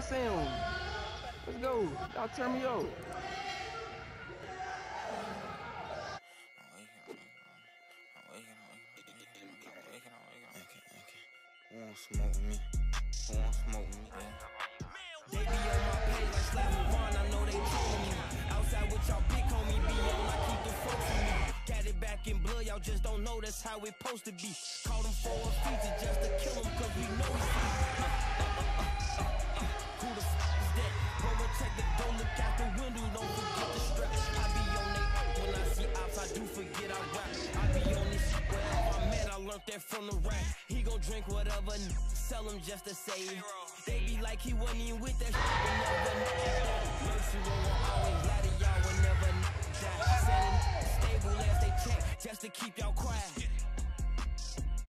Sam. Let's go. Y'all turn me up. Who won't smoke with me? Who won't smoke with me? They be on my page like Slavovon, I know they trolling me. Outside with y'all big homie, be on, I keep the folks with me. Got it back in blood, y'all just don't know that's how it supposed to be. Called him for a feature just to kill him, cause we know he's who the f is that? Bro, check the door, look out the window, don't forget the strap. I be on they when I see ops, I do forget I rap. I be on this shit wherever I'm at, I learned that from the rap. He gon' drink whatever, sell him just to say. They be like he wasn't even with that shit, but never mercy won't always lie to y'all, will never die. Setting stable as they check, just to keep y'all quiet.